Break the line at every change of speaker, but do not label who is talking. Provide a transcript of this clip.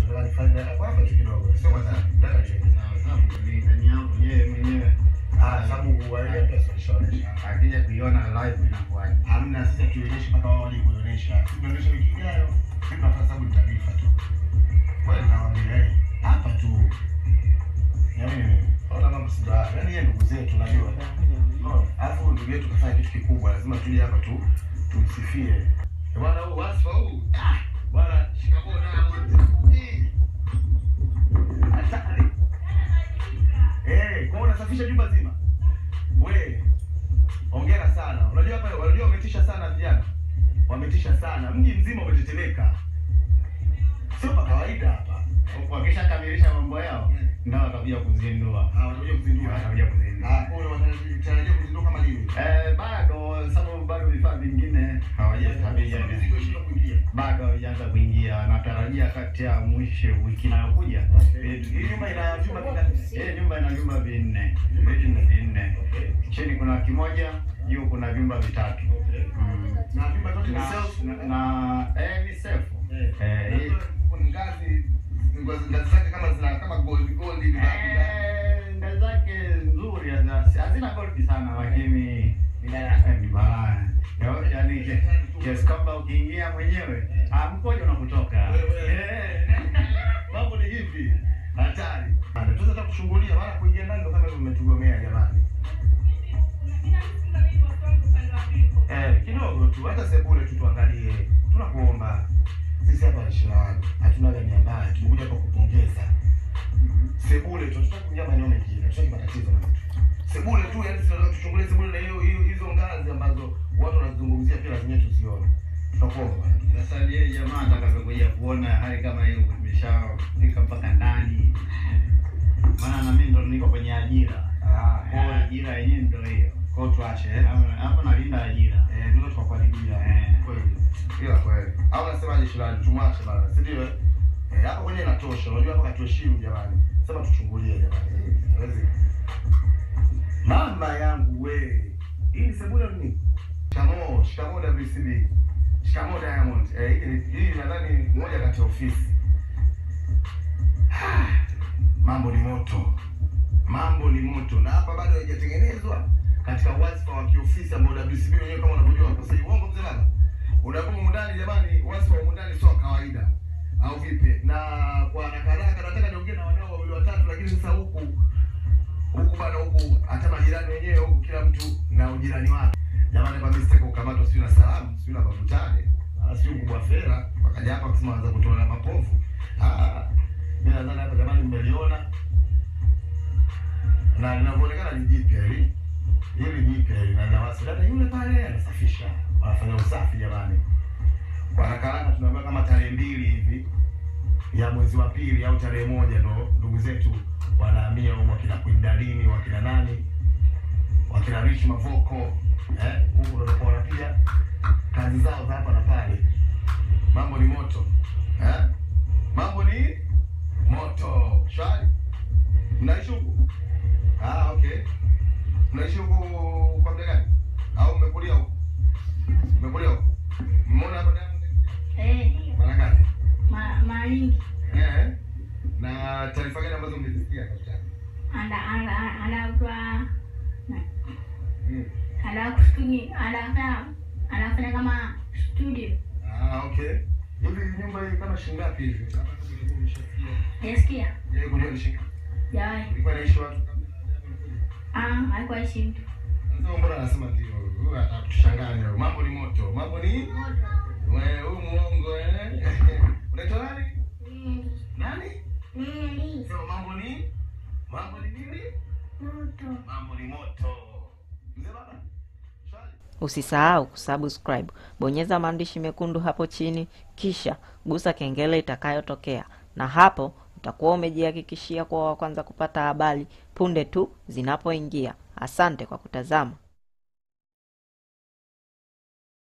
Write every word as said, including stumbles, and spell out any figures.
tunataka nifanye hapa hapa kidogo. Sio kwanza. Nataka check.
Sawa sawa, mimi ndani yangu yeye mwenyewe.
Ah, sababu wale pesa shona.
Akija kuiona live inakuwaje?
Hamna, sisi tuonyeshe mpaka wao walikuonyesha. Tuonyeshe wiki ijayo. Sisi tunafanya sababu ni taarifa tu. Wewe nawaambia hapa tu. Yaani ona mambo sibaya. Yaani yeye ndugu zetu unajua. Oh, alafu ndugu yetu kafanya kitu kikubwa, lazima tuje hapa tu tumsifie. Bwana huu wasifa huu. Ah, bwana shikamoo Diamond. Hatari. Eh, kwa unasafisha jumba zima. We, hongera sana. Unajua hapa unajua wametisha sana vijana. Wametisha sana. Mji mzima umetetemeka. Sio kwa kawaida hapa.
Wakisha kamilisha mambo yao ndio watakuja kuzindua.
Ah, watakuja kuzindua.
Watakuja kuzindua.
Ah, kwa hiyo wanatarajia kuzindua kama lini?
Eh, bado sababu bado vifaa vingine hawajatabia
mizigo shida kuingia.
Bado hawajaanza kuingia. Natarajia kati ya mwisho wiki inayokuja.
Hii nyumba ina vyumba vingapi?
Eh, nyumba ina vyumba vinne.
Vyumba
vinne.
Okay.
Chini kuna kimoja, juu kuna vyumba vitatu.
Okay.
Mm.
Na vyumba vyote ni
Na,
self
na, na eh ni self.
Eh,
Eh, hii
kuna ngazi ngazi ngazi zake kama zina kama gold gold hivi
eh ngazi zake nzuri, hazina gold sana lakini eh ni bana. Yaani kiasi kwamba ukiingia mwenyewe ah mkojo unakutoka.
Eh. Mambo ni hivi. Hatari. Tunaweza hata kushungulia maana kuingia ndani kama hivyo umetugomea jamani. Eh, kidogo tu hata sebule tu tuangalie. Tunakuomba. Sisi hapa Islam hatuna gani mbaya. Tumekuja hapa kupongeza. Sebule tu tunataka kuingia maeneo mengine. Tunataka matatizo na mtu. Sebule tu yani tunataka tuchungulie sebule na hiyo hiyo hizo ngazi ambazo watu wanazungumzia pia lazima tuzione. Tutakuomba.
Sasa yeye jamaa atakapokuja kuona hali kama hiyo imeshafika mpaka ndani. Maana na mimi ndo niko kwenye ajira.
Ah,
kwa ajira yenyewe ndio hiyo.
Kwa tuache eh.
Hapo nalinda ajira.
Eh, ndio tukakuadibia.
Eh,
kweli. Ila kweli. Au unasemaje Shilani? Tumwache bana. Si ndio? Eh, hapo kwenye inatosha. Unajua hapa katuheshimu jamani. Sema tuchungulie jamani. Hawezi. Mama yangu we. Hii ni sebule nini? Shikamoo, shikamoo W C B. Shikamoo Diamond. Eh, hii hii nadhani moja kati ya ofisi. Mambo ni moto. Mambo ni moto. Na hapa bado haijatengenezwa katika wasifa wa kiofisi ambao W C B wenyewe kama unavyojua kwa sasa. Uongo mzee baba. Unapomu ndani jamani, wasifa wa ndani sio kawaida. Au vipi? Na kwa haraka haraka nataka niongee na wadau wawili watatu, lakini sasa huku huku bado huku hata majirani wenyewe huku kila mtu na ujirani wake. Jamani kwa mistake kukamatwa sio na salamu, sio na babutane. Sio kubwa fera, wakaja hapa kusema anza kutoa mapovu. Ah, mimi nadhani hapa jamani mmeliona. Na linavyoonekana ni jipya hili. Hili jipya hili na nawasiliana yule pale anasafisha. Wanafanya usafi jamani. Kwa haraka haraka tunaambia kama tarehe mbili hivi ya mwezi wa pili au tarehe moja ndo ndugu zetu wanahamia huko kina Kwindalini, wakina nani? Wakina Rich Mavoko, eh, huko ndo kwa pia kazi zao za hapa na pale. Mambo ni moto. Eh? Mambo ni moto. Shwari. Mnaishi huko? Ah, okay. Mnaishi huko kwa muda gani? Au mmekulia huko? Mmekulia huko? Mmeona hapa Diamond?
Eh.
Mara ngapi?
Ma maringi.
Eh. Na taarifa gani ambazo mmezisikia kaptani?
Anda anda anda kwa
Mm.
anda kustuni anda anafanya kama studio.
Ah, okay. Hivi nyumba hii kama shilingi ngapi hivi? Kama tulikuwa umeshasikia.
Yesikia?
Yeye kujua ni shilingi.
Jawai.
Ilikuwa inaishi watu kabla Diamond kuja.
Ah, haikuwa ishi mtu.
Sasa mbona anasema ndio? Huyu atakuchanganya. Mambo ni moto. Mambo ni wewe huyu muongo eh. Unaitwa nani?
Nini?
Nani?
Nini?
Sema mambo ni mambo ni nini?
Moto.
Mambo ni moto. Mzee baba. Shwari.
Usisahau kusubscribe, bonyeza maandishi mekundu hapo chini, kisha gusa kengele itakayotokea, na hapo utakuwa umejihakikishia kuwa wa kwanza kupata habari punde tu zinapoingia. Asante kwa kutazama.